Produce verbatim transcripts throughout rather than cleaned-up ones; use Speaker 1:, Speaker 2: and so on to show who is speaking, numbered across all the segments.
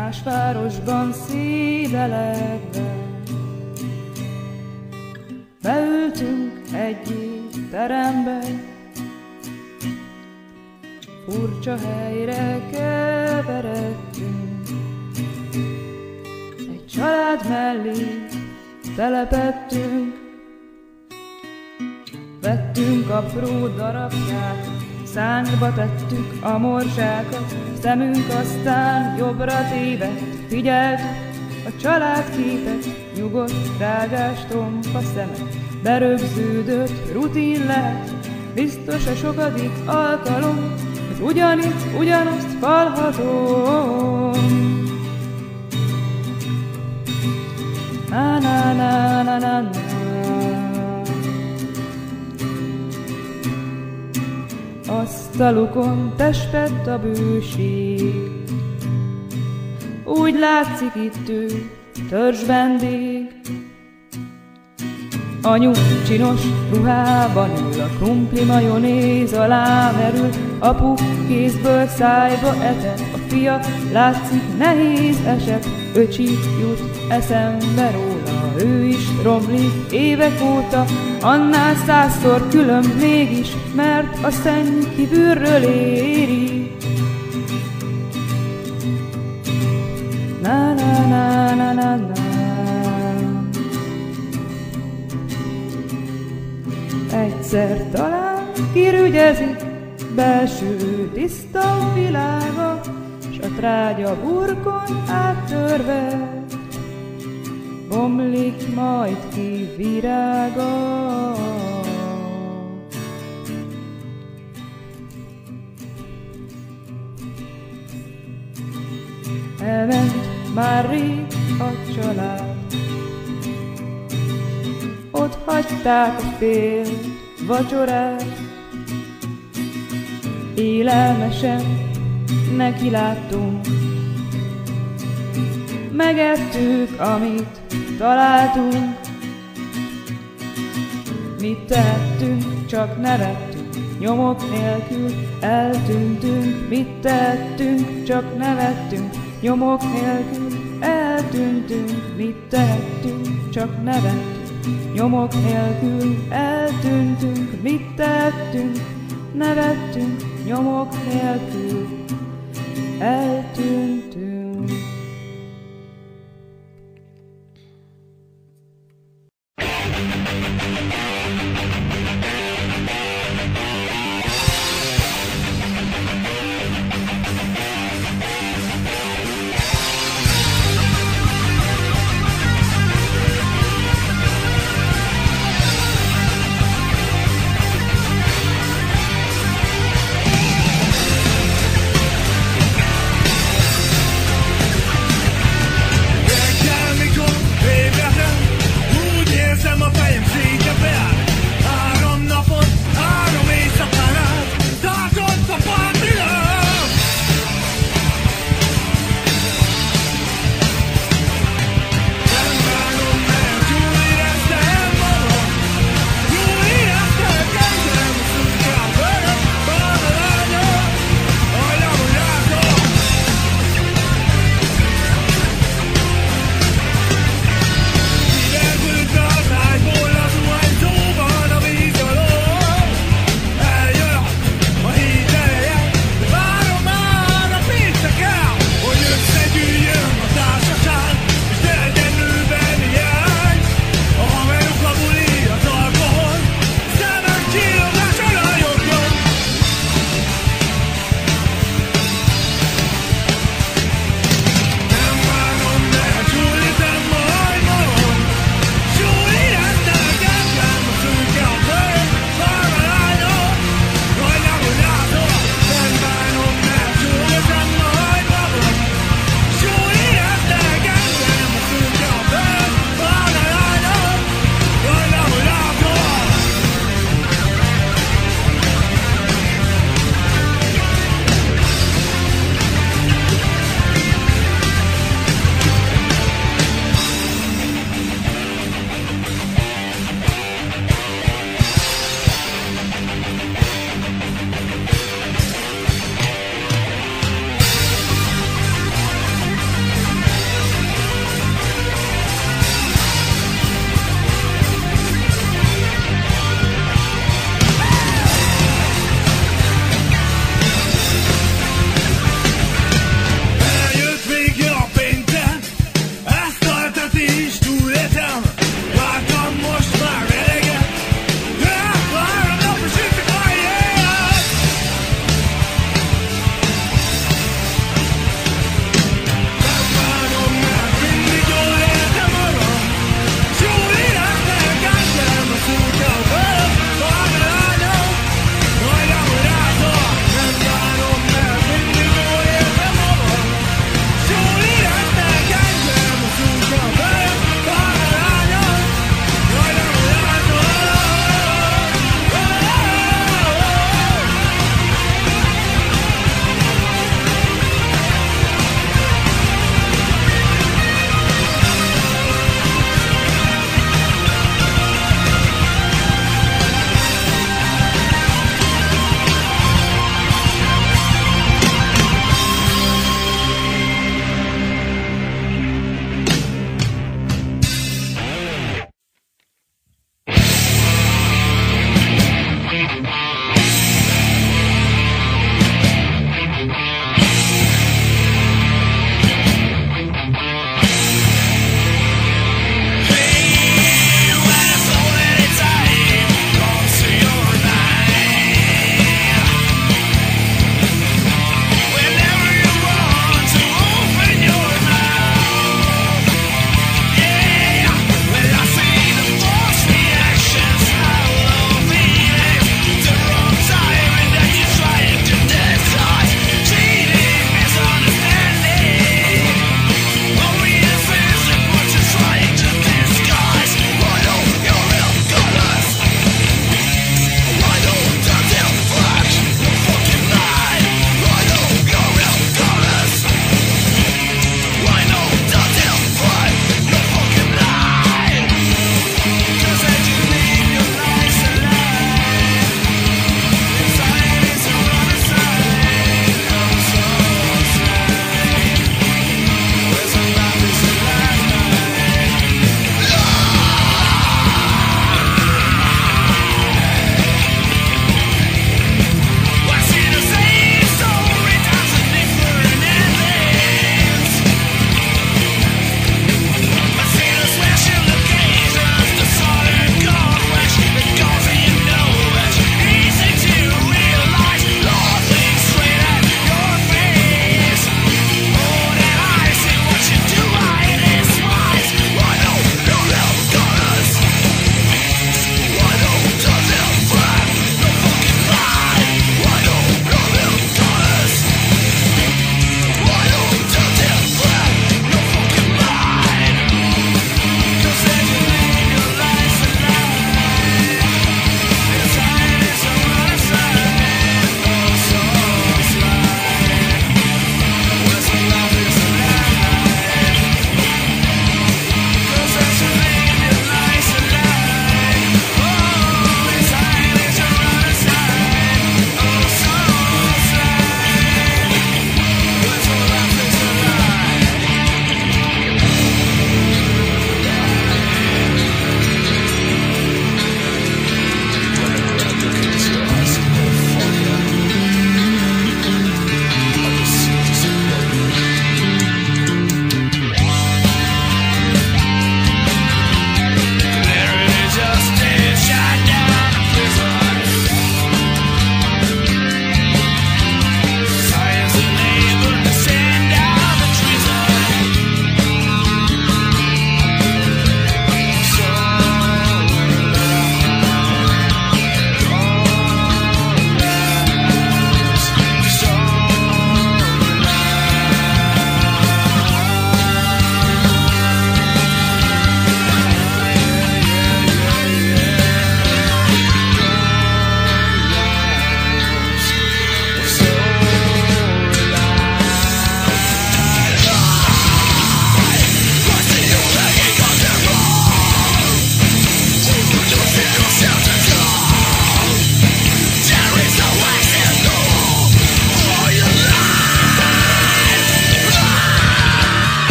Speaker 1: más városban szédelegve. Beültünk egyik terembe, furcsa helyre keveredtünk. Egy család mellé telepedtünk, vettünk apró darabját, szányba tettük a morzsákat, szemünk aztán jobbra tévedt, figyeltük a családképet, nyugodt, rágás, tompa szemet, berögződött, rutin lehet, biztos a sokadik alkalom, hogy ugyanitt, ugyanazt vallhatom. Na na na na na na. Asztalukon testett a bőség, úgy látszik itt ő, törzs vendég. Anyu csinos ruhában ül, a krumpli majonéz alá merül, apu kézből szájba etet, a fia látszik nehéz eset, öcsi jut eszembe róla, ő is romlik évek óta, annál százszor különb mégis, mert a szenny kívülről éri. Na na na na na na. Egyszer talán kirügyezik belső tiszta világa, s a trágya burkon áttörve bomlik majd ki virága. Elment már rég a család, ott hagyták a fél vacsorát, élelmesen neki láttunk, megettük, amit találtunk. Mit tettünk, csak nevettünk, nyomok nélkül eltűntünk. Mit tettünk, csak nevettünk, nyomok nélkül eltűntünk. Mit tettünk, csak nevettünk, nyomok nélkül eltűntünk. Mit tettünk, nevettünk, nyomok nélkül eltűntünk.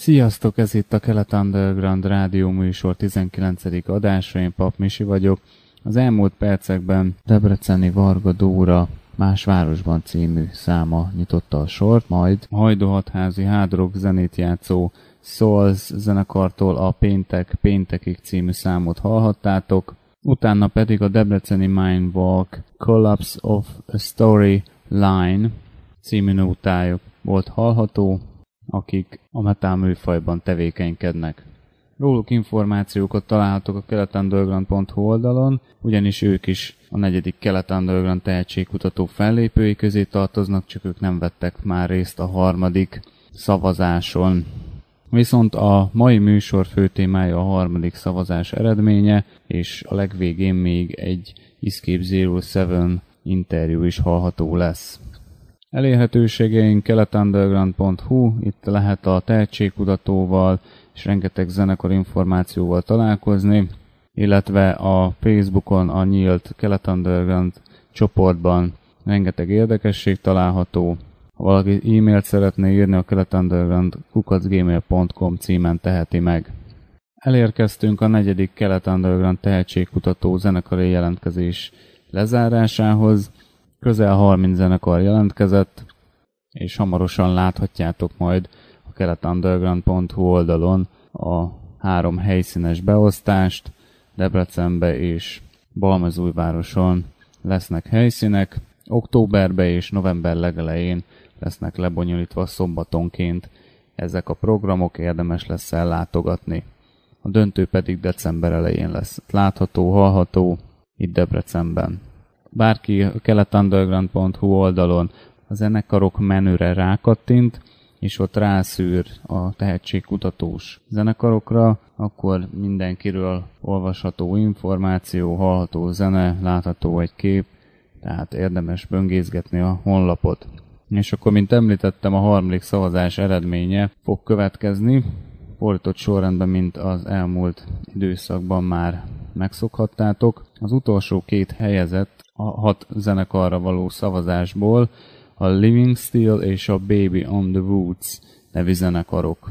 Speaker 2: Sziasztok, ez itt a Kelet Underground rádió műsor tizenkilencedik adása, én Pap Misi vagyok. Az elmúlt percekben debreceni Varga Dóra Más városban című száma nyitotta a sort, majd a Hajdúhatházi hard rock zenét játszó Souls zenekartól a Péntek Péntekig című számot hallhattátok, utána pedig a debreceni Mindwalk Collapse of a Storyline című nótájuk volt hallható, akik a metal műfajban tevékenykednek. Róluk információkat találhatok a keletunderground pont hu oldalon, ugyanis ők is a negyedik Kelet Underground tehetségkutató fellépői közé tartoznak, csak ők nem vettek már részt a harmadik szavazáson. Viszont a mai műsor fő témája a harmadik szavazás eredménye, és a legvégén még egy Escape Zero Seven interjú is hallható lesz. Elérhetőségeink keletunderground pont hu, itt lehet a tehetségkutatóval és rengeteg zenekar információval találkozni, illetve a Facebookon a nyílt Kelet Underground csoportban rengeteg érdekesség található. Ha valaki e-mailt szeretné írni, a keletunderground kukac gmail pont com címen teheti meg. Elérkeztünk a negyedik Kelet Underground tehetségkutató zenekari jelentkezés lezárásához. Közel harminc zenekar jelentkezett, és hamarosan láthatjátok majd a keletunderground pont hu oldalon a három helyszínes beosztást. Debrecenbe és Balmazújvároson lesznek helyszínek, októberben és november legelején lesznek lebonyolítva szombatonként ezek a programok, érdemes lesz ellátogatni. A döntő pedig december elején lesz látható, hallható itt Debrecenben. Bárki a keletunderground pont hu oldalon a zenekarok menüre rákattint, és ott rászűr a tehetségkutatós zenekarokra, akkor mindenkiről olvasható információ, hallható zene, látható egy kép, tehát érdemes böngészgetni a honlapot. És akkor, mint említettem, a harmadik szavazás eredménye fog következni, fordított sorrendben, mint az elmúlt időszakban már megszokhattátok. Az utolsó két helyezett a hat zenekarra való szavazásból a Living Still és a Baby on the Woods nevű zenekarok.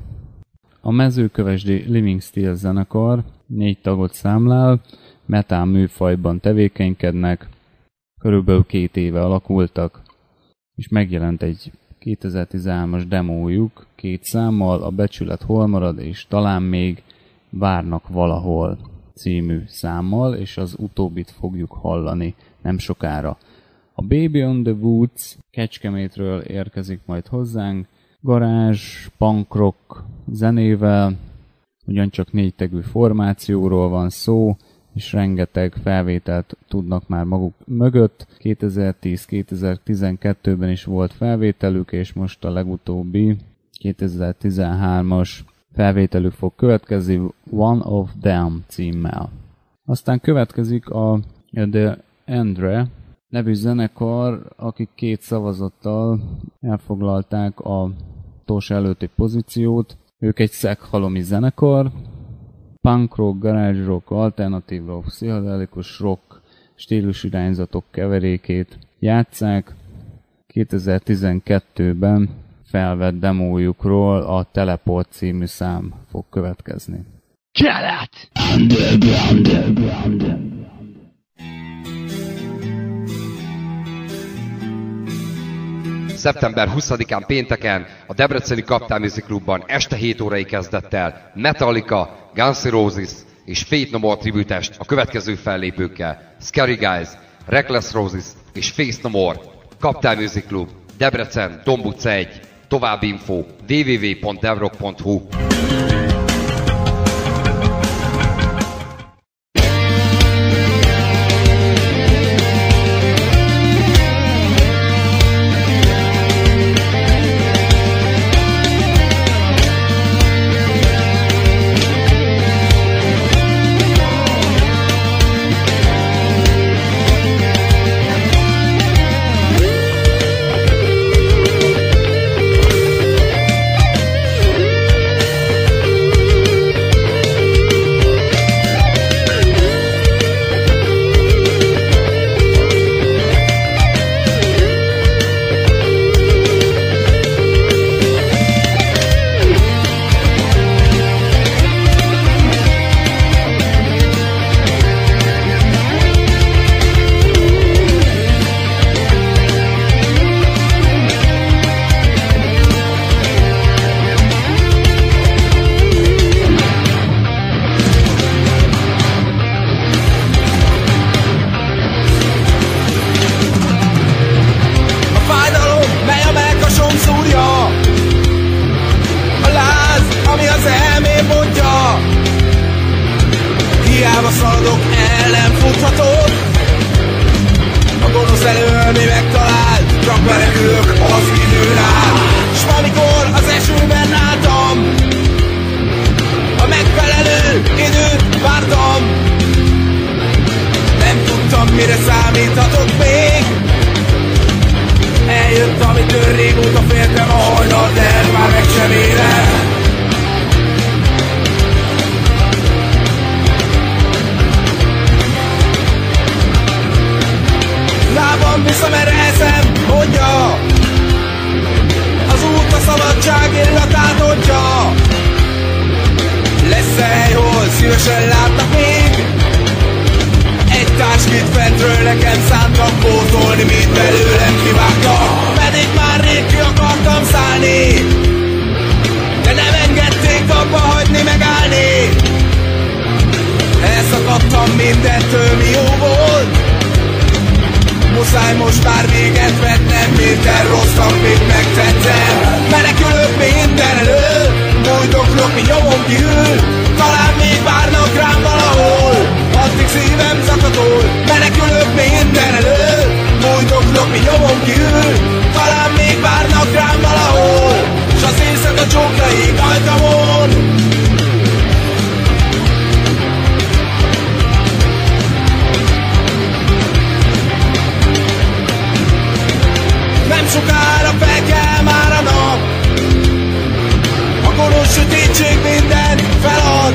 Speaker 2: A mezőkövesdi Living Still zenekar négy tagot számlál, metal műfajban tevékenykednek, körülbelül két éve alakultak, és megjelent egy kétezer-tizenhármas demójuk két számmal, a Becsület hol marad, és talán még Várnak valahol című számmal, és az utóbbit fogjuk hallani nem sokára. A Baby on the Woods Kecskemétről érkezik majd hozzánk, garázs, punk rock zenével, ugyancsak négytagú formációról van szó, és rengeteg felvételt tudnak már maguk mögött. kétezer-tíz-kétezer-tizenkettőben is volt felvételük, és most a legutóbbi kétezer-tizenhármas felvételük fog következni One of Them címmel. Aztán következik a The Andre nevű zenekar, akik két szavazattal elfoglalták a utolsó előtti pozíciót. Ők egy szeghalomי zenekar, punk rock, garage rock, alternatív rock, pszichodelikus rock stílusirányzatok keverékét játsszák. kétezer-tizenkettőben felvett demójukról a Teleport című szám fog következni.
Speaker 3: Kelet!
Speaker 4: szeptember huszadikán pénteken a Debreceni Kaptál Music Clubban este hét órai kezdettel Metallica, Guns N' Roses és Faith No More tribütest a következő fellépőkkel: Scary Guys, Reckless Roses és Faith No More. Kaptál Music Club, Debrecen, Domb utca egy. További info double-u double-u double-u pont devrock pont hu.
Speaker 3: boldog, el nem futhatod. A gonosz elől mi megtalál, csak menekülök az időn át. S amikor az esőben álltam, a megfelelő időt vártam, nem tudtam, mire számíthatok még. Eljött, amitől régóta féltem, a hajnal, de ez már meg sem érem. Lábam viszem, erre eszem, mondja, az út a szabadság illatát adja. Lesz-e hely, hol szívesen látnak még? Egy táskit fentről nekem szántak, pótolni, mint belőlem kivágtak. Pedig már rég ki akartam szállni, de nem engedték abba hagyni, megállni. Elszakadtam mindentől, mi jó volt. Muszáj most már véget vetnem, minden rossznak még megtettem. Menekülök minden elől, bújdoklok, mi nyomom kiül. Talán még várnak rám valahol, addig szívem zakatol. Menekülök minden elől, bújdoklok, mi nyomom kiül. Talán még várnak rám valahol, s az éjszaka csókjaig ajtamon. Nem sokára fel kell már a nap, a gonosz sötétség mindent felad.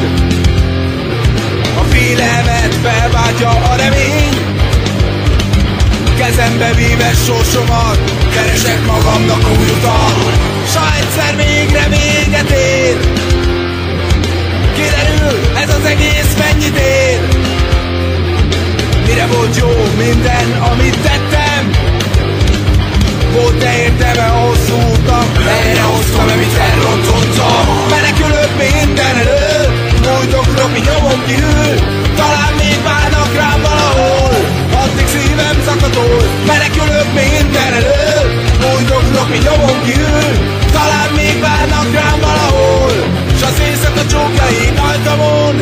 Speaker 3: A félelmet felváltja a remény, kezembe víve sorsomat, keresek magamnak új utat. S ha egyszer végre véget ér, kiderül ez az egész mennyit ér. Mire volt jó minden, amit tettem? Volt-e értelme a hosszú útnak? Erre hoztam, amit elrontottam. Menekülök minden elől, bújdoklok, mi nyomom kiül. Talán még várnak rám valahol, addig szívem zakatol. Menekülök minden elől, bújdoklok, mi nyomom kiül. Talán még várnak rám valahol, s az éjszaka csókjaig ajtamon.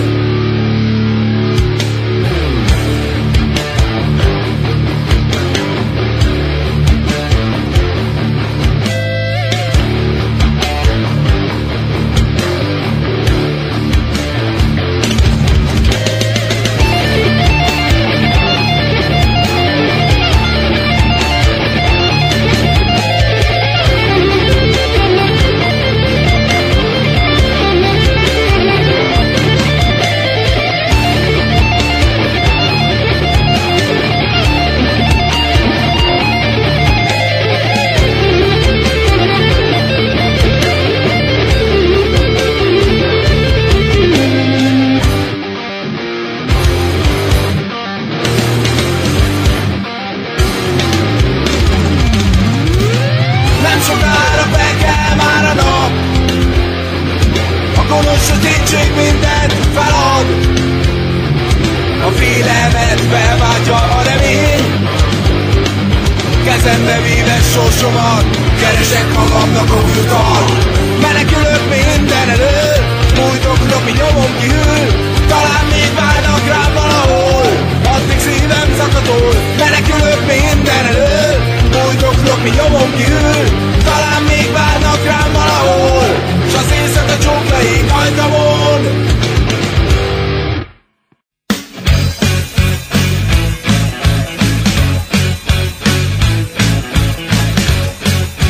Speaker 3: Kezembe víve sorsomat, keresek magamnak új utat. Menekülök minden elől, bújdoklok, mi nyomom kiül. Talán még várnak rám valahol, addig szívem zakatol. Menekülök minden elől, bújdoklok, mi nyomom kiül. Talán még várnak rám valahol, s az éjszaka csókjaig ajtamon.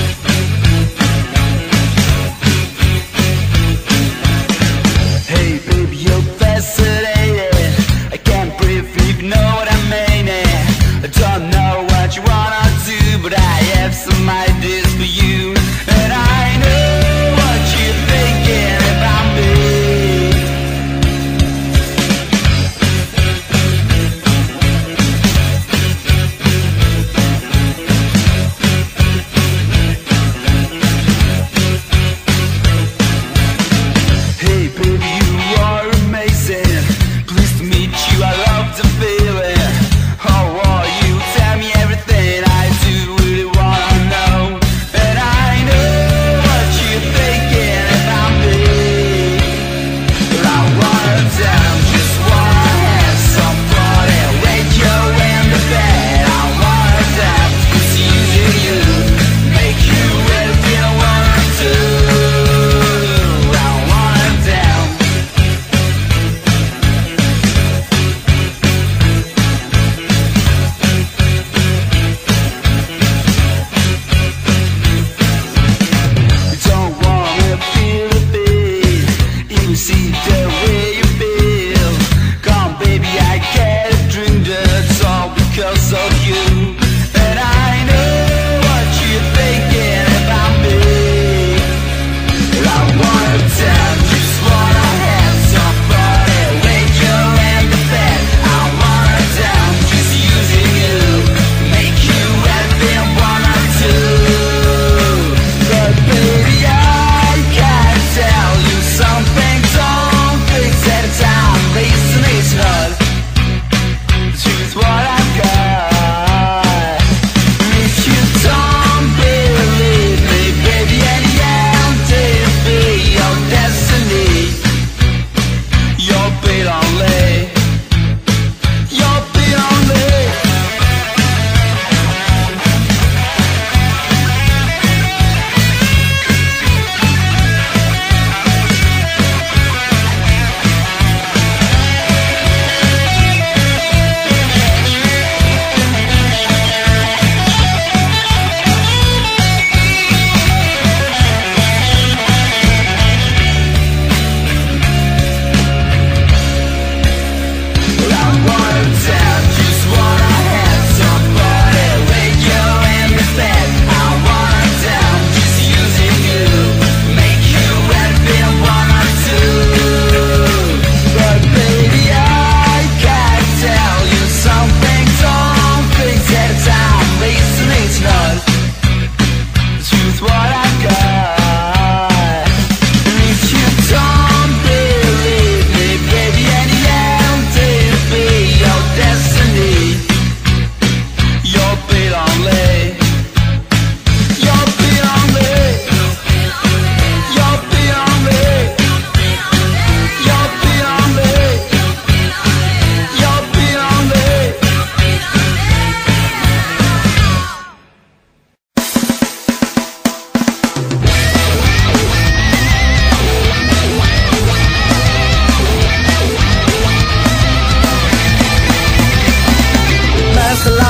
Speaker 5: Hey,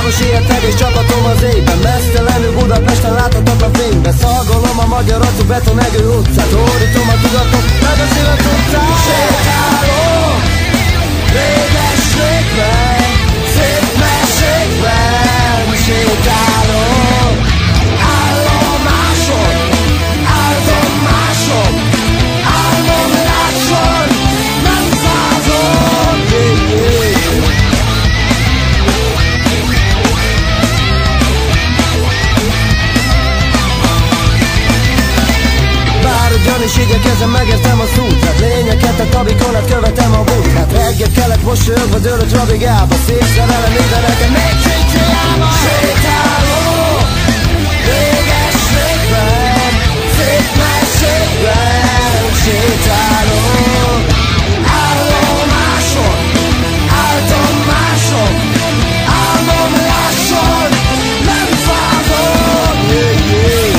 Speaker 5: Hatalmas ilyet egész csapatom az égben, mesztelenül Budapesten láthatatlan fényben. Szagolom a magyar arcú betonegő utcát, hódítom a tudatot, meg a szívet utcát. Sétálok régességben, szép mesékben, sétálok állomások, áldomások, álmom lásson, nem fázom. Bár a gyanús igyekezem, megértem a szúcát, lényeket a tabikonát, követem a bunkát. Reggel kelek mosolyogva az örött rabigába, szép szerelem ide nekem még csincsiába. Sétálok régességben, szép mesékben, sétálok állomások, áldomások, álmom lásson, nem fázom. Yeah, yeah.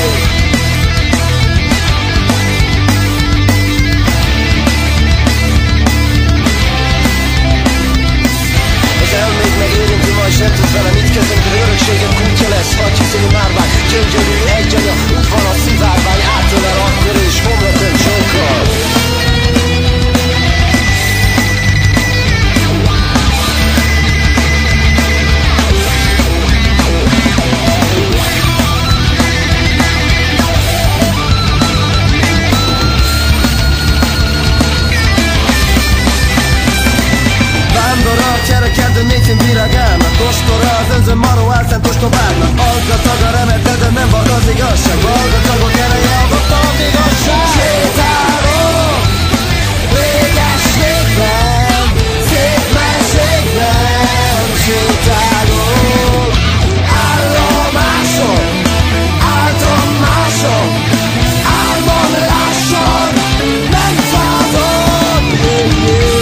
Speaker 5: Az elmék megérinti, majd sem tud vele mit kezdeni, de örökségem kútja lesz, vagy hiszen márvány, gyöngyörű egy anya, útvan a szivárvány, átölel akkor és homlokon csókkal. Vándora a cserekedő négyszín virágának, kostora az önző maró álszántos továbbnak. Aggatag a remete, de nem vad az igazság, valgatagok ereje adott a igazság. Sétálok régességben, szép mesékben, sétálok állomások, áldomások, álmom lásson, nem fázom. Yeah, yeah.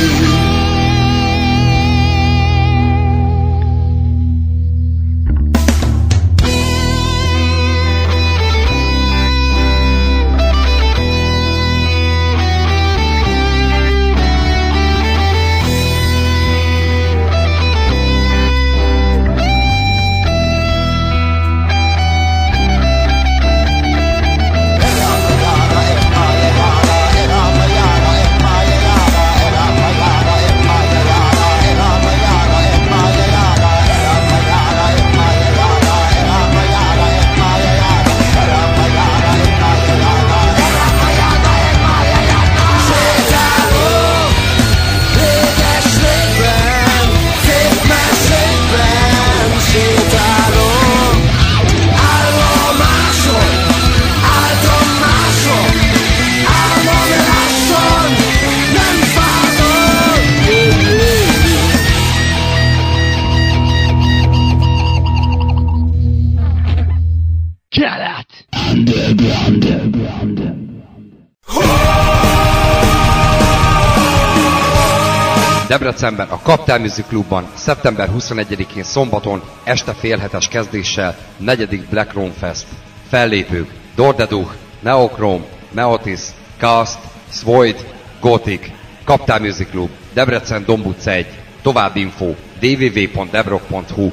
Speaker 4: Debrecenben a Kaptál Music Clubban szeptember huszonegyedikén szombaton este félhetes kezdéssel negyedik Black Room Fest. Fellépők: Dordeduch, Neochrome, Neotis, Cast, Svoid, Gothic. Kaptál Music Club, Debrecen, Domb utca egy. További info: w w w pont debrock pont hu.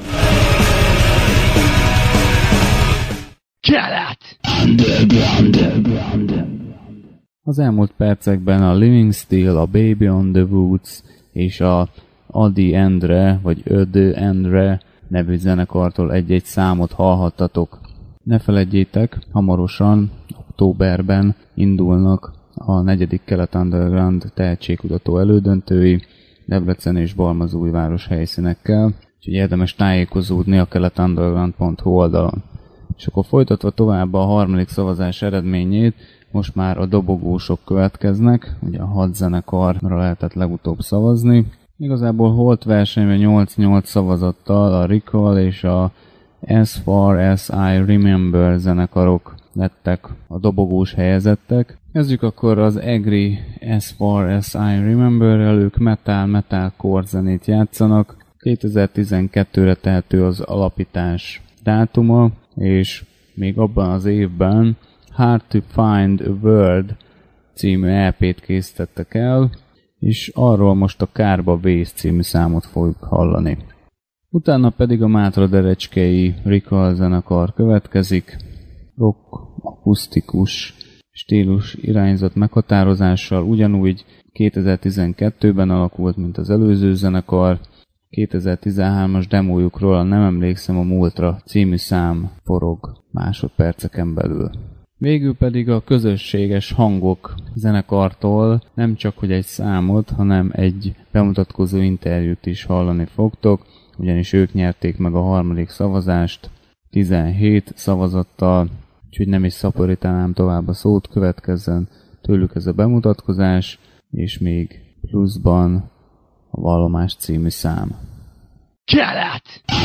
Speaker 2: Az elmúlt percekben a Living Still, a Baby on the Woods és a Adi Endre, vagy Ödö Endre nevű zenekartól egy-egy számot hallhattatok. Ne feledjétek, hamarosan, októberben indulnak a negyedik Kelet Underground tehetségkutató elődöntői Debrecen és Balmazújváros helyszínekkel, úgyhogy érdemes tájékozódni a keletunderground pont hu oldalon. És akkor folytatva tovább a harmadik szavazás eredményét, most már a dobogósok következnek, ugye a hat zenekarra lehetett legutóbb szavazni. Igazából holt versenyben nyolc nyolc szavazattal a Recall és a As Far As I Remember zenekarok lettek a dobogós helyezettek. Kezdjük akkor az egri As Far As I Remember-rel, ők metal-metalcore zenét játszanak. kétezer-tizenkettőre tehető az alapítás dátuma, és még abban az évben Hard to Find a Word című é pét készítettek el, és arról most a Kárba Vész című számot fogjuk hallani. Utána pedig a Mátra-Derecskei Rika zenekar következik, rock, akusztikus stílus irányzat meghatározással, ugyanúgy kétezer-tizenkettőben alakult, mint az előző zenekar. kétezer-tizenhármas demójukról a Nem emlékszem a múltra című szám forog másodperceken belül. Végül pedig a Közösséges Hangok zenekartól nem csak hogy egy számot, hanem egy bemutatkozó interjút is hallani fogtok, ugyanis ők nyerték meg a harmadik szavazást tizenhét szavazattal, úgyhogy nem is szaporítanám tovább a szót, következzen tőlük ez a bemutatkozás, és még pluszban a Vallomás című szám.
Speaker 6: Kelet!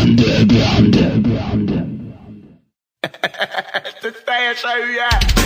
Speaker 3: Ez teljesen hülye!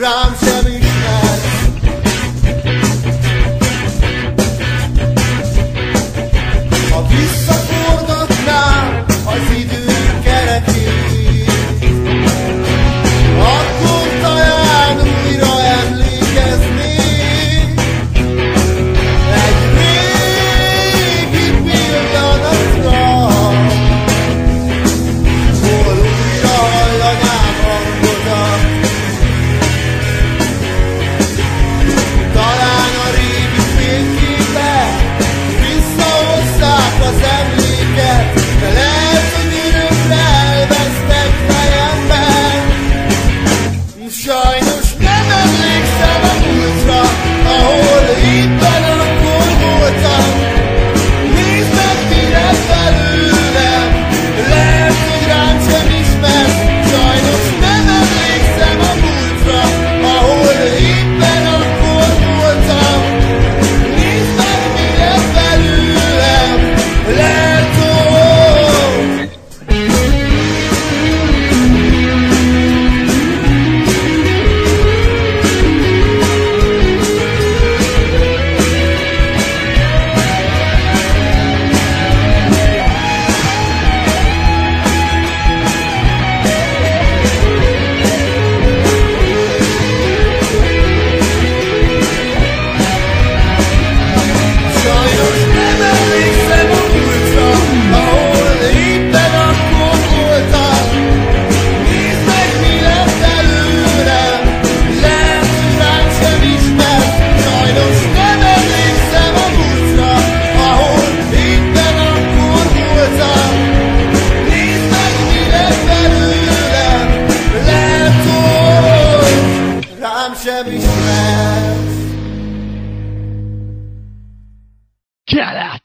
Speaker 5: rám sem ismersz. Ha visszaforgatnám az idő keretét, akkor talán újra emlékeznék egy régi pillanatra, hol újra hallanám hangodat. Talán a régi fényképek visszahozták az emléket, de lehet, hogy örökre elvesztek fejemben. Sajnos nem emlékszem a múltra, ahol éppen akkor voltam. Nézd meg, mi lett belőlem, lehet, hogy rám sem ismersz. Sajnos nem emlékszem a múltra, ahol éppen akkor voltam. Nézd meg, mi lett belőlem, lehet, hogy... Sajnos nem emlékszem a múltra, ahol éppen akkor voltam. Nézd meg, mi lett belőlem, lehet, hogy rám sem ismersz. Sajnos nem emlékszem a múltra, ahol éppen akkor voltam. Nézd meg, mi lett belőlem, lehet, hogy rám sem ismersz.
Speaker 6: Kelet!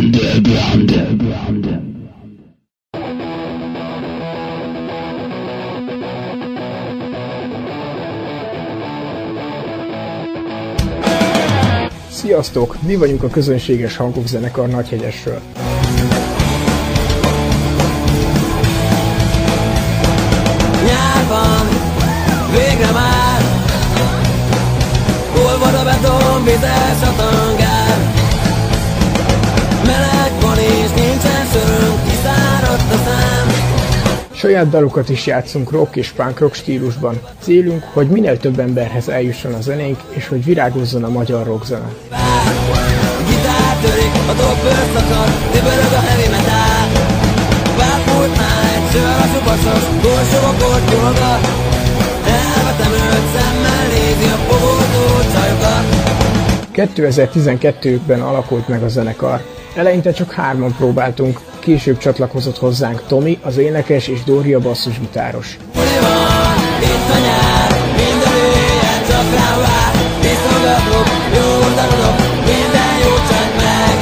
Speaker 7: Sziasztok! Mi vagyunk a Közönséges Hangok zenekar Nagyhegyesről.
Speaker 5: Nyár van, végre már. Olvad a beton, vizes a tangár. Meleg van és nincsen sörünk, kiszáradt a szám.
Speaker 7: Saját dalokat is játszunk rock és punk rock stílusban. Célunk, hogy minél több emberhez eljusson a zenénk, és hogy virágozzon a magyar rockzene.
Speaker 5: A gitár törik, a dobbőr szakad, tibörög a heavy metal. Vápult már egy sör a subasos, borsogokort gyulgat. Elvetem őt, szemmel nézi a fogódó csajokat.
Speaker 7: kétezer-tizenkettőben alakult meg a zenekar. Eleinte csak hárman próbáltunk, később csatlakozott hozzánk Tomi, az énekes, és Dóri, a basszusgitáros.
Speaker 5: Buli van, itt a nyár, minden éjjel csak rám vár. Viszogatok, jó darabok, minden jó csak meg.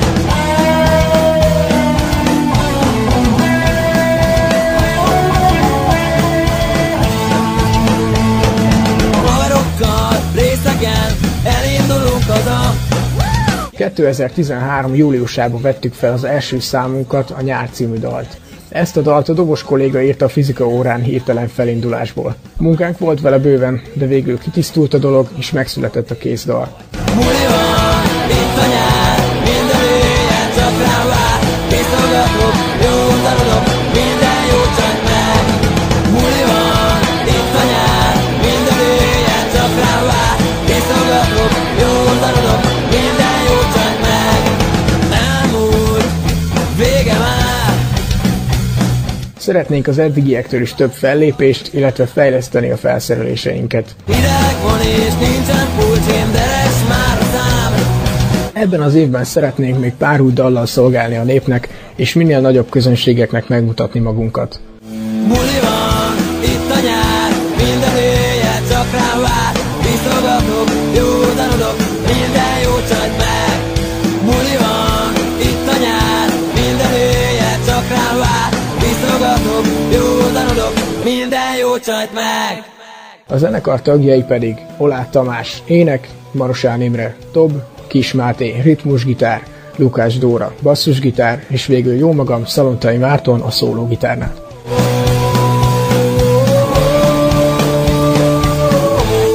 Speaker 5: Haverokkal, részegen, elindulunk haza.
Speaker 7: kétezer-tizenhárom júliusában vettük fel az első számunkat, a Nyár című dalt. Ezt a dalt a dobos kolléga írta a fizika órán hirtelen felindulásból. Munkánk volt vele bőven, de végül kitisztult a dolog, és megszületett a kész dal.
Speaker 5: Buli van, itt a nyár, minden éjjel csak rám vár. Viszogatok, jó darabok, minden jó csak meg. Buli van, itt a nyár, minden éjjel csak rám vár. Viszogatok, jó darabok, minden jó csak meg. Elmúlt, vége már.
Speaker 7: Szeretnénk az eddigiektől is több fellépést, illetve fejleszteni a felszereléseinket.
Speaker 5: Hideg van és nincsen pulcsim, de lesz már a szám.
Speaker 7: Ebben az évben szeretnénk még pár új dallal szolgálni a népnek, és minél nagyobb közönségeknek megmutatni magunkat.
Speaker 5: Buli van, itt a nyár, minden éjjel csak rám vár. Viszogatok, jó darabok, minden jó csak meg. Buli van, itt a nyár, minden éjjel csak rám vár. Viszogatok, jó darabok, minden jó csak meg.
Speaker 7: A zenekar tagjai pedig Oláh Tamás, ének, Marosán Imre, dob, Kis Máté, ritmusgitár, Lukács Dóra, basszusgitár, és végül jó magam, Szalontai Márton a szólógitárnál.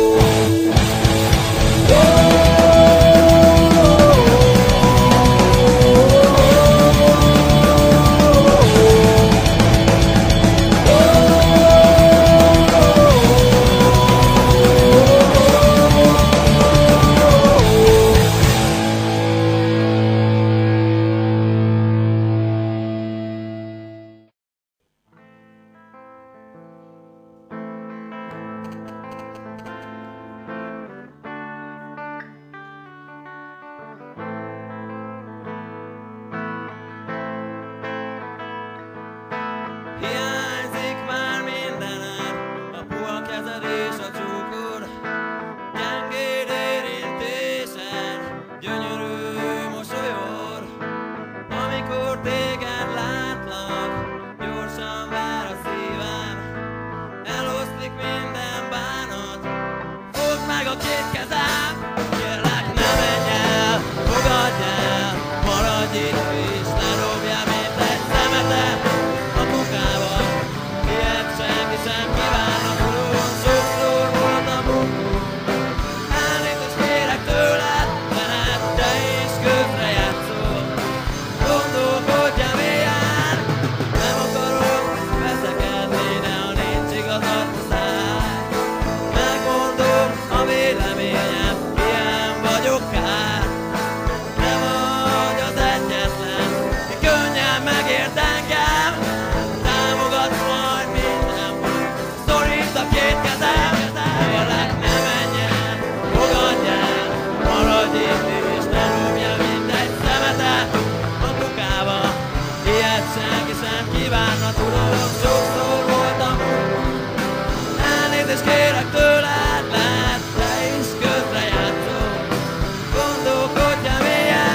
Speaker 5: két kezem, kérlek ne menj el, fogadj el, maradj itt és ne dobjál mint egy szemetet a kukába. Ilyet senki sem kívánna, tudom, sokszor voltam bukó. Elnézést kérek tőled, lehet te is közre játszol. Gondolkodjál mélyen, nem akarok veszekedni, de ha nincs igazad, szállj. Megmondom a véleményem, ilyen vagyok kár. Te vagy az egyetlen, ki könnyen megért engem. Támogatsz majd mindenhol, szorít a két kezem. Kérlek ne menj el, fogadj el, maradj itt és ne dobjál mint egy szemetet a kukába. Ilyet senki sem kívánna, tudom, sokszor voltam bukó. Elnézést kérek tőled, lehet te is közre játszol. Gondolkodjál mélyen.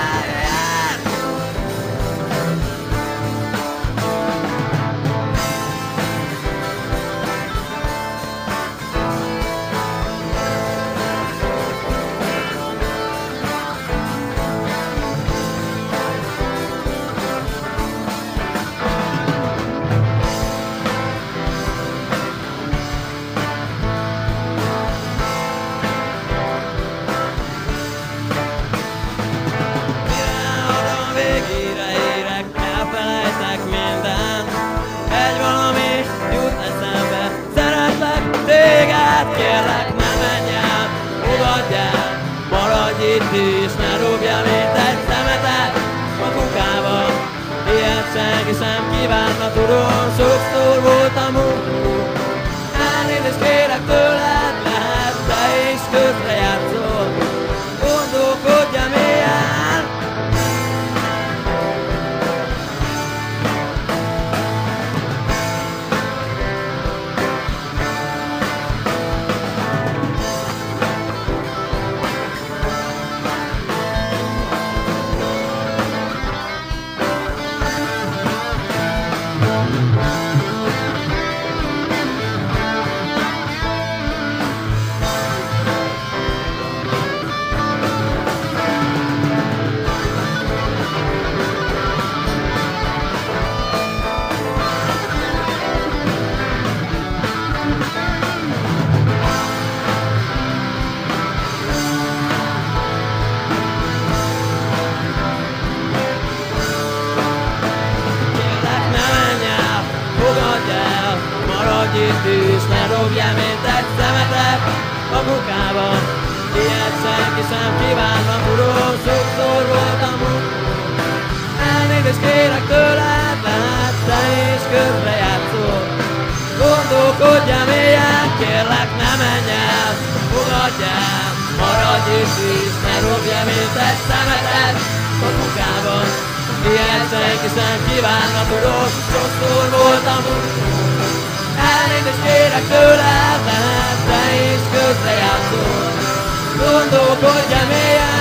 Speaker 5: Mire végére érek, elfelejtek mindent. Egy valami jut eszembe, szeretlek téged, kérlek ne menj el, fogadj el, maradj itt és ne dobjál mint egy szemetet a kukába. Ilyet senki sem kívánna, tudom, sokszor voltam bukó. Elnézést kérek tőled, lehet te is közre játszol. Gondolkodjál mélyen. Kérlek ne menj el, fogadj el, maradj itt és ne dobjál mint egy szemetet a kukába. Ilyet senki sem kívánna, tudom, sokszor voltam bukó. Elnézést kérek tőled, lehet te is közre játszol. Gondolkodjál mélyen, kérlek ne menj el, fogadj el, maradj itt és ne dobjál mint egy szemetet a kukába. Ilyet senki sem kívánna, tudom, sokszor voltam bukó. Elnézést kérek tőled, lehet te is közre játszol. Gondolkodjál mélyen.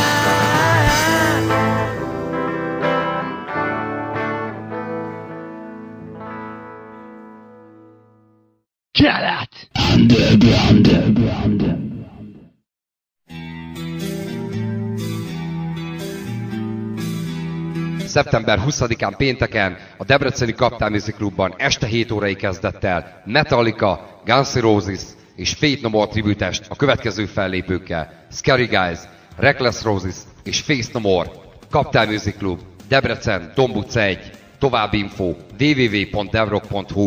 Speaker 6: Kelet!
Speaker 4: szeptember huszadikán pénteken a Debreceni Kaptál Music Clubban este hét órai kezdettel Metallica, Guns N' Roses és Faith No More tribütest a következő fellépőkkel: Scary Guys, Reckless Roses és Faith No More. Kaptál Music Club, Debrecen, Domb utca egy. További info double-u double-u double-u pont devrock pont hu.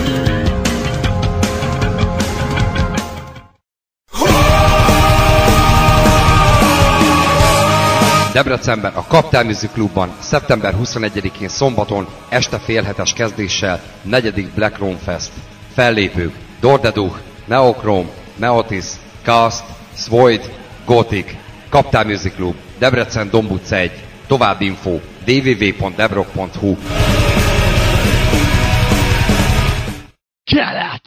Speaker 4: Debrecenben a Kaptál Music Clubban szeptember huszonegyedikén szombaton este félhetes kezdéssel negyedik Black Room Fest. Fellépők: Dordeduch, Neochrome, Neotis, Cast, Svoid, Gothic. Kaptál Music Club, Debrecen, Domb utca egy. További info double-u double-u double-u pont devrock pont hu.
Speaker 6: Kelet!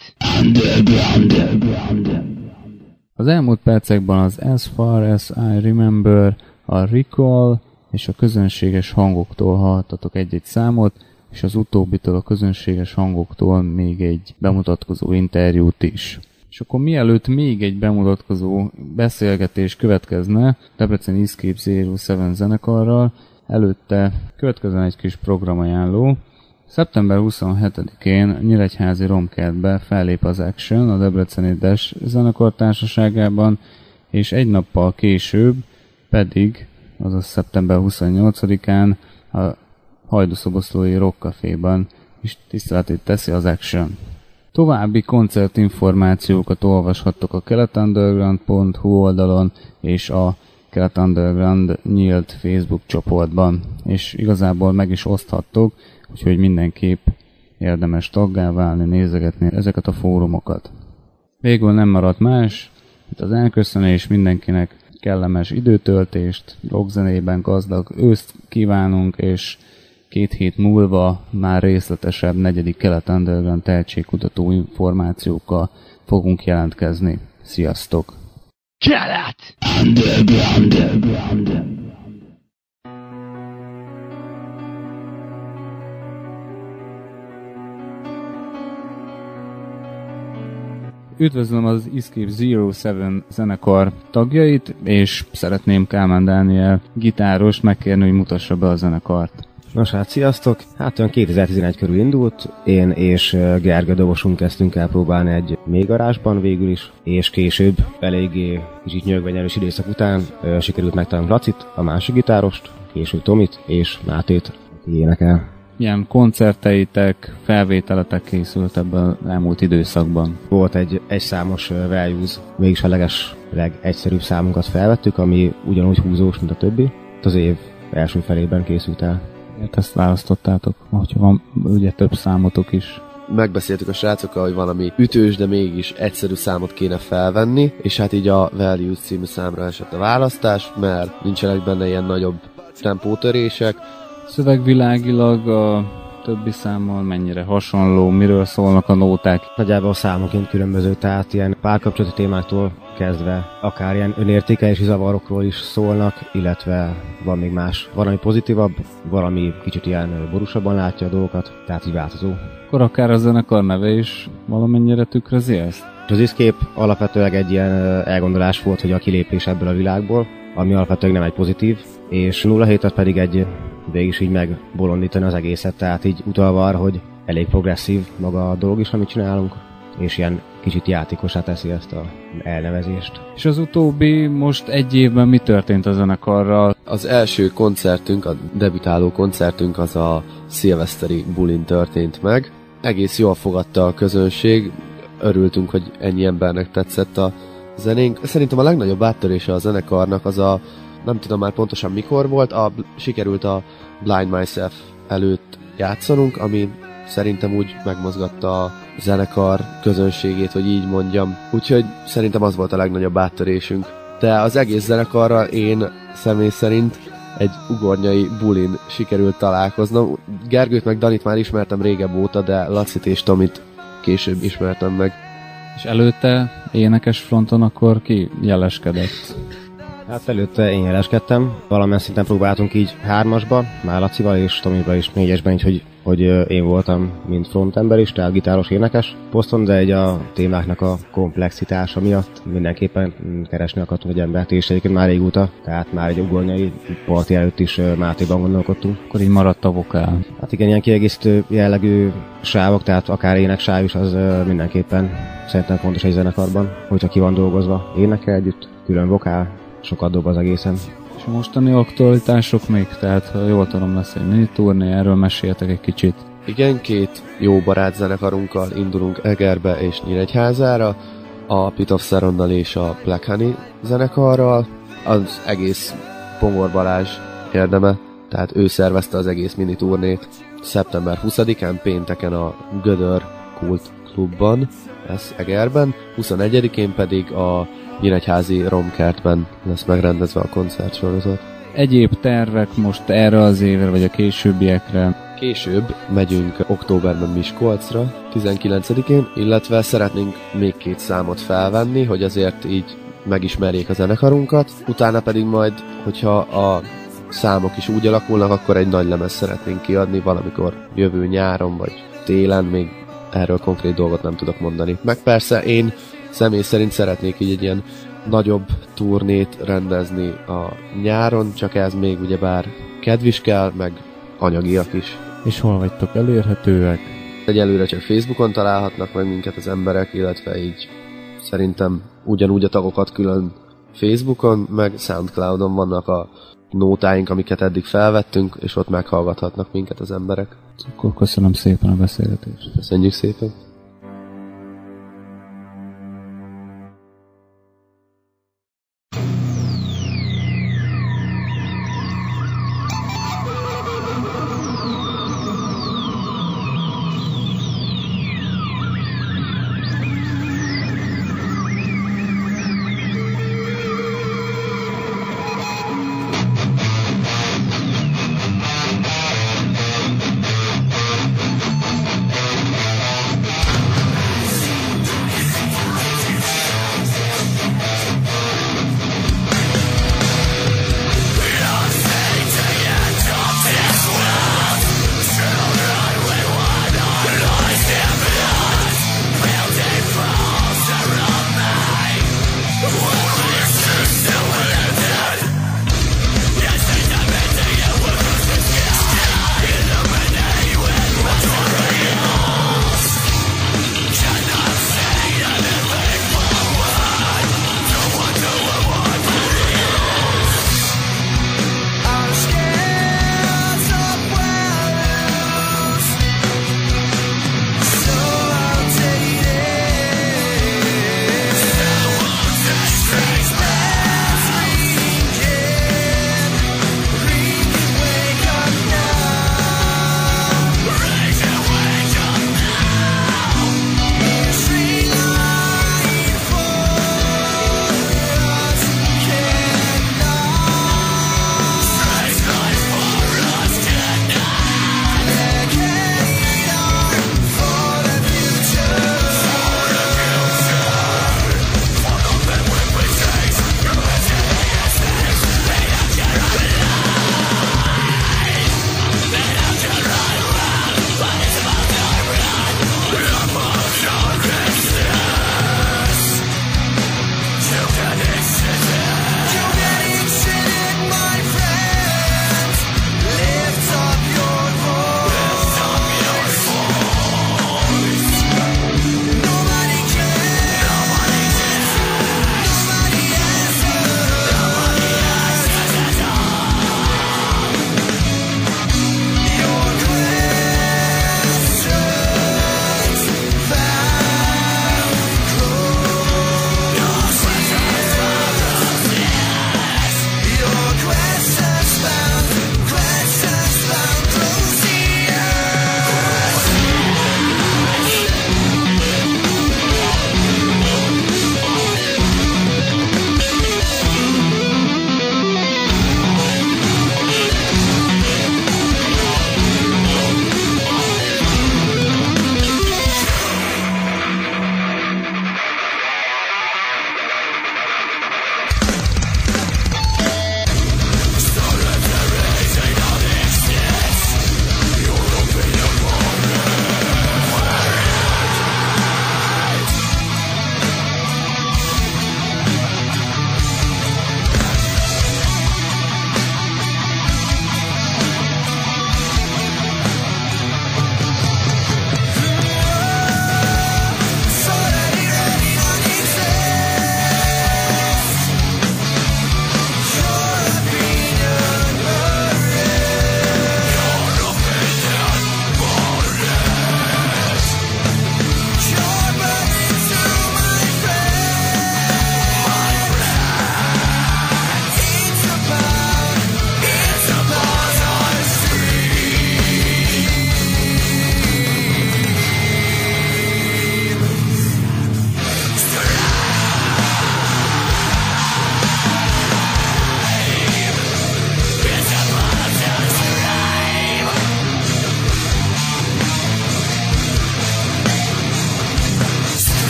Speaker 2: Az elmúlt percekben az As Far As I Remember, a Recall és a közönséges hangoktól hallhattatok egy-egy számot, és az utóbbitől, a közönséges hangoktól még egy bemutatkozó interjút is. És akkor mielőtt még egy bemutatkozó beszélgetés következne Debreceni Escape Zero Seven zenekarral, előtte következzen egy kis programajánló. szeptember huszonhetedikén Nyíregyházi Romkertbe fellép az Action a Debreceni Dash zenekar társaságában, és egy nappal később pedig, azaz szeptember huszonnyolcadikán a Hajdúszoboszlói Rock Caféban is tiszteletét teszi az Action. További koncertinformációkat olvashattok a keletunderground pont hu oldalon és a Kelet Underground nyílt Facebook csoportban, és igazából meg is oszthattok, úgyhogy mindenképp érdemes taggá válni, nézegetni ezeket a fórumokat. Végül nem maradt más, itt az elköszönés, mindenkinek kellemes időtöltést, rockzenében gazdag őszt kívánunk, és két hét múlva már részletesebb negyedik Kelet Underground tehetségkutató információkkal fogunk jelentkezni. Sziasztok!
Speaker 6: Kelet Underground. Underground.
Speaker 2: Üdvözlöm az Escape Zero Seven zenekar tagjait, és szeretném Kálmán Dániel gitáros megkérni, hogy mutassa be a zenekart.
Speaker 8: Nos hát, sziasztok! Hát olyan kétezer-tizenegy körül indult, én és Gergő dobosunk kezdtünk el próbálni egy mélygarázsban végül is, és később eléggé kicsit nyögvenyelős időszak után ö, sikerült megtalálnunk Lacit, a másik gitárost, később Tomit és Mátét, aki énekel.
Speaker 2: Milyen koncerteitek, felvételetek készült ebben az elmúlt időszakban?
Speaker 8: Volt egy egyszámos uh, Values, mégis a leges, legegyszerűbb számunkat felvettük, ami ugyanúgy húzós, mint a többi. Az év első felében készült el.
Speaker 2: Miért ezt választottátok, hogyha van ugye több számotok is?
Speaker 9: Megbeszéltük a srácokkal, hogy valami ütős, de mégis egyszerű számot kéne felvenni, és hát így a Values című számra esett a választás, mert nincsenek benne ilyen nagyobb tempótörések.
Speaker 2: Szövegvilágilag a többi számmal mennyire hasonló, miről szólnak a nóták?
Speaker 8: Nagyjából számoként különböző, tehát ilyen párkapcsolati témáktól kezdve akár ilyen önértékelési zavarokról is szólnak, illetve van még más, valami pozitívabb, valami kicsit ilyen borúsabban látja a dolgokat, tehát így változó.
Speaker 2: Akkor akár a zenekar neve is valamennyire tükrözi ezt?
Speaker 8: Az Escape alapvetőleg egy ilyen elgondolás volt, hogy a kilépés ebből a világból, ami alapvetően nem egy pozitív, és nulla hétet pedig egy végig is így megbolondítani az egészet, tehát így utalva arra, hogy elég progresszív maga a dolog is, amit csinálunk, és ilyen kicsit játékosá teszi ezt a elnevezést.
Speaker 2: És az utóbbi most egy évben mi történt a zenekarral?
Speaker 9: Az első koncertünk, a debütáló koncertünk az a szilveszteri bulin történt meg. Egész jól fogadta a közönség, örültünk, hogy ennyi embernek tetszett a zenénk. Szerintem a legnagyobb áttörése a zenekarnak az a, nem tudom már pontosan mikor volt, a, sikerült a Blind Myself előtt játszanunk, ami szerintem úgy megmozgatta a zenekar közönségét, hogy így mondjam. Úgyhogy szerintem az volt a legnagyobb áttörésünk. De az egész zenekarral én személy szerint egy ugornyai bulin sikerült találkoznom. Gergőt meg Danit már ismertem régebb óta, de Lacit és Tomit később ismertem meg.
Speaker 2: És előtte énekes fronton akkor ki jeleskedett?
Speaker 8: Hát előtte én jeleskedtem, valamilyen szinten próbáltunk így hármasba, már Lacival és Tomival is négyesben, így, hogy, hogy én voltam mint frontember is, tehát gitáros énekes poszton, de egy a témáknak a komplexitása miatt mindenképpen keresni akartunk egy embert, és egyébként már régóta, tehát már egy ugornyai parti előtt is Mátéban gondolkodtunk.
Speaker 2: Akkor így maradt a vokál.
Speaker 8: Hát igen, ilyen kiegészítő jellegű sávok, tehát akár éneksáv is, az mindenképpen szerintem fontos egy zenekarban, hogyha ki van dolgozva énekel együtt, külön vokál, sokat dob az egészen.
Speaker 2: És a mostani aktualitások még, tehát ha jól tudom, lesz egy mini turné, erről meséltek egy kicsit.
Speaker 9: Igen, két jó barát zenekarunkkal indulunk Egerbe és Nyíregyházára, a Pit of Saronnal és a Black Honey zenekarral. Az egész Pongor Balázs érdeme, tehát ő szervezte az egész mini turnét. szeptember huszadikán pénteken a Gödör Kult Klubban, lesz Egerben, huszonegyedikén pedig a Nyíregyházi Romkertben lesz megrendezve a koncertsorozat.
Speaker 2: Egyéb tervek most erre az évre, vagy a későbbiekre?
Speaker 9: Később megyünk októberben Miskolcra, tizenkilencedikén, illetve szeretnénk még két számot felvenni, hogy azért így megismerjék a zenekarunkat. Utána pedig majd, hogyha a számok is úgy alakulnak, akkor egy nagy lemez szeretnénk kiadni valamikor jövő nyáron, vagy télen, még erről konkrét dolgot nem tudok mondani. Meg persze én személy szerint szeretnék így egy ilyen nagyobb turnét rendezni a nyáron, csak ez még ugyebár kedv is kell, meg anyagiak is.
Speaker 2: És hol vagytok elérhetőek?
Speaker 9: Egyelőre csak Facebookon találhatnak meg minket az emberek, illetve így szerintem ugyanúgy a tagokat külön Facebookon, meg Soundcloudon vannak a nótáink, amiket eddig felvettünk, és ott meghallgathatnak minket az emberek.
Speaker 2: Akkor köszönöm szépen a beszélgetést.
Speaker 9: Köszönjük szépen.